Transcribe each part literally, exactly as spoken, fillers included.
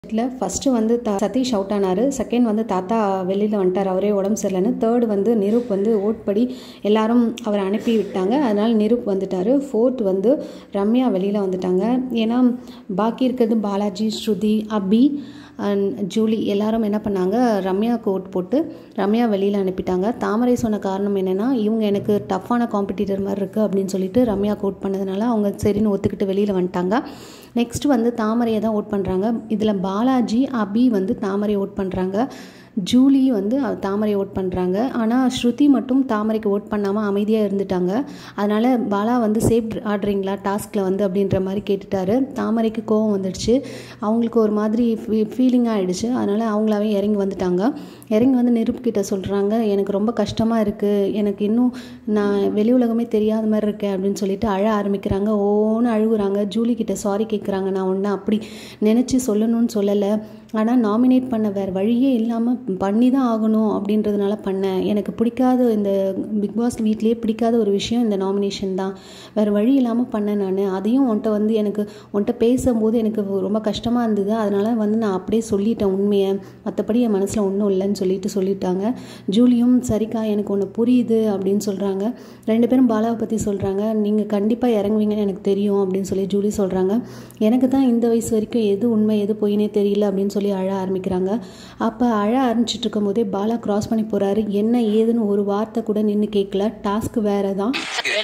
First வந்து த Satish out ஆனார். செகண்ட் வந்து தாத்தா வெளியில் வந்துட்டார், அவரே உடம்பு சரியில்லைன்னு. தேர்டு வந்து நிரூப் வந்து ஓட் படி எல்லாரும் அவரை அனுப்பி விட்டாங்க, அதனால் நிரூப் வந்துட்டார். ஃபோர்த் வந்து ரம்யா வெளியில் வந்துட்டாங்க. ஏன்னா பாக்கி இருக்கிறது பாலாஜி, ஸ்ருதி, அபி அண்ட் ஜூலி எல்லாரும் என்ன பண்ணாங்க, ரம்யாவுக்கு ஓட் போட்டு ரம்யா வெளியில் அனுப்பிட்டாங்க. தாமரை சொன்ன காரணம் என்னென்னா, இவங்க எனக்கு டஃப்பான காம்படிட்டர் மாதிரி இருக்குது அப்படின்னு சொல்லிட்டு ரம்யாவுக்கு ஓட் பண்ணதுனால அவங்க சரின்னு ஒத்துக்கிட்டு வெளியில் வந்துட்டாங்க. நெக்ஸ்ட் வந்து தாமரையை தான் ஓட் பண்ணுறாங்க. இதில் பாலாஜி, அபி வந்து தாமரை ஓட் பண்ணுறாங்க, ஜூலி வந்து தாமரை ஓட் பண்ணுறாங்க. ஆனால் ஸ்ருதி மட்டும் தாமரைக்கு ஓட் பண்ணாமல் அமைதியாக இருந்துட்டாங்க. அதனால் பாலா வந்து சேஃப் ஆடுறீங்களா டாஸ்கில் வந்து அப்படின்ற மாதிரி கேட்டுட்டாரு. தாமரைக்கு கோவம் வந்துடுச்சு, அவங்களுக்கு ஒரு மாதிரி ஃபீ ஃபீலிங்காக ஆகிடுச்சு. அதனால் அவங்களாவே இறங்கி வந்துட்டாங்க. இறங்கி வந்து நிரூப் கிட்ட சொல்கிறாங்க, எனக்கு ரொம்ப கஷ்டமாக இருக்குது, எனக்கு இன்னும் நான் வெளி உலகமே தெரியாத மாதிரி இருக்கேன் அப்படின்னு சொல்லிட்டு அழ ஆரம்பிக்கிறாங்க. ஓன்னு அழுகுறாங்க. ஜூலி கிட்ட சாரி கேட்குறாங்க, நான் ஒன்று அப்படி நினச்சி சொல்லணும்னு சொல்லலை, ஆனால் நாமினேட் பண்ண வேறு வழியே இல்லாமல் பண்ணி தான் ஆகணும் அப்படின்றதுனால பண்ணேன். எனக்கு பிடிக்காத இந்த பிக் பாஸ் வீட்லேயே பிடிக்காத ஒரு விஷயம் இந்த நாமினேஷன் தான், வேறு வழி இல்லாமல் பண்ணேன் நான். அதையும் உன்ட்ட வந்து எனக்கு உன்ட்ட பேசும்போது எனக்கு ரொம்ப கஷ்டமாக இருந்தது, அதனால் வந்து நான் அப்படியே சொல்லிட்டேன் உண்மையை, மற்றபடி என் மனசில் ஒன்றும் இல்லைன்னு சொல்லிட்டு சொல்லிட்டாங்க. ஜூலியும் சரிக்கா எனக்கு ஒன்று புரியுது அப்படின்னு சொல்கிறாங்க. ரெண்டு பேரும் பாலாவை பற்றி சொல்கிறாங்க, நீங்கள் கண்டிப்பாக இறங்குவீங்கன்னு எனக்கு தெரியும் அப்படின்னு சொல்லி ஜூலி சொல்கிறாங்க. எனக்கு தான் இந்த வயசு வரைக்கும் எது உண்மை எது பொய்னே தெரியல அப்படின்னு சொல்லி அழ ஆரம்பிக்கிறாங்க. அப்போ அழ ஆரம்பிச்சிட்டு இருக்கும் போதே பாலா கிராஸ் பண்ணி போகிறாரு. என்ன ஏதுன்னு ஒரு வார்த்தை கூட நின்று கேட்கல, டாஸ்க் வேறு தான்.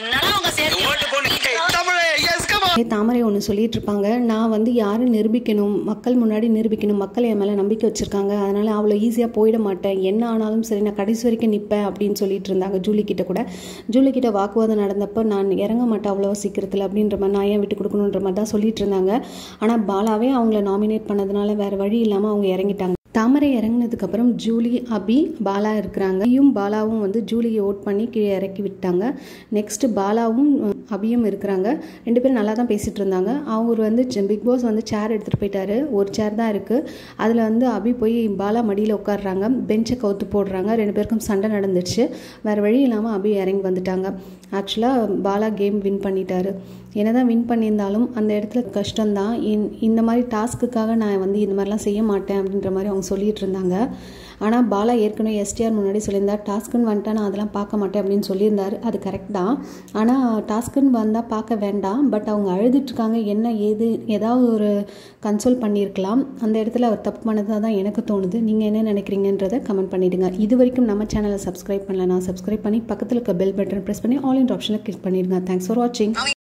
தாமரை ஒன்று சொல்லிட்டு இருப்பாங்க, நான் வந்து யாரும் நிரூபிக்கணும், மக்கள் முன்னாடி நிரூபிக்கணும், மக்கள் என் மேலே நம்பிக்கை வச்சுருக்காங்க, அதனால் அவ்வளோ ஈஸியாக போயிட மாட்டேன், என்ன ஆனாலும் சரி நான் கடைசி வரைக்கும் நிற்பேன் அப்படின்னு சொல்லிட்டு இருந்தாங்க. ஜூலி கிட்ட கூட ஜூலி கிட்ட வாக்குவாதம் நடந்தப்போ நான் இறங்க மாட்டேன் அவ்வளோ சீக்கிரத்தில் அப்படின்ற மாதிரி, நான் ஏன் விட்டு கொடுக்கணுன்ற மாதிரி தான் சொல்லிட்டு இருந்தாங்க. ஆனால் பாலாவே அவங்கள நாமினேட் பண்ணதுனால வேறு வழி இல்லாமல் அவங்க இறங்கிட்டாங்க. தாமரை இறங்கினதுக்கப்புறம் ஜூலி, அபி, பாலா இருக்கிறாங்க. அபியும் பாலாவும் வந்து ஜூலியை ஓட் பண்ணி கீழே இறக்கி விட்டாங்க. நெக்ஸ்ட்டு பாலாவும் அபியும் இருக்கிறாங்க. ரெண்டு பேரும் நல்லா தான் பேசிகிட்டு இருந்தாங்க. அவர் வந்து பிக் பாஸ் வந்து சேர் எடுத்துகிட்டு போயிட்டாரு, ஒரு சேர் தான் இருக்குது. அதில் வந்து அபி போய் பாலா மடியில் உட்காடுறாங்க, பெஞ்சை கவுத்து போடுறாங்க. ரெண்டு பேருக்கும் சண்டை நடந்துச்சு. வேறு வழி இல்லாமல் அபி இறங்கி வந்துட்டாங்க. ஆக்சுவலாக பாலா கேம் வின் பண்ணிட்டாரு. என்ன தான் வின் பண்ணியிருந்தாலும் அந்த இடத்துல கஷ்டம்தான். இந்த மாதிரி டாஸ்க்குக்காக நான் வந்து இந்த மாதிரிலாம் செய்ய மாட்டேன் அப்படின்ற மாதிரி அவங்க சொல்லிகிட்டு இருந்தாங்க. ஆனால் பாலா ஏற்கனவே எஸ்டிஆர் முன்னாடி சொல்லியிருந்தார், டாஸ்க்குன்னு வந்துட்டா நான் அதெல்லாம் பார்க்க மாட்டேன் அப்படின்னு சொல்லியிருந்தார். அது கரெக்ட் தான். ஆனால் டாஸ்க்குன்னு வந்தால் பார்க்க வேண்டாம், பட் அவங்க அழுதுட்ருக்காங்க, என்ன ஏது ஏதாவது ஒரு கன்சோல் பண்ணியிருக்கலாம். அந்த இடத்துல அவர் தப்பு பண்ணதாக தான் எனக்கு தோணுது. நீங்கள் என்ன நினைக்கிறீங்கன்றதை கமெண்ட் பண்ணிவிடுங்க. இது வரைக்கும் நம்ம சேனலை சப்ஸ்கிரைப் பண்ணலன்னா சப்ஸ்கிரைப் பண்ணி பக்கத்தில் இருக்க பெல் பட்டன் ப்ரெஸ் பண்ணி ஆல் இன் ஆப்ஷனை கிளிக் பண்ணிடுங்க. தேங்க்ஸ் ஃபார் வாட்சிங்.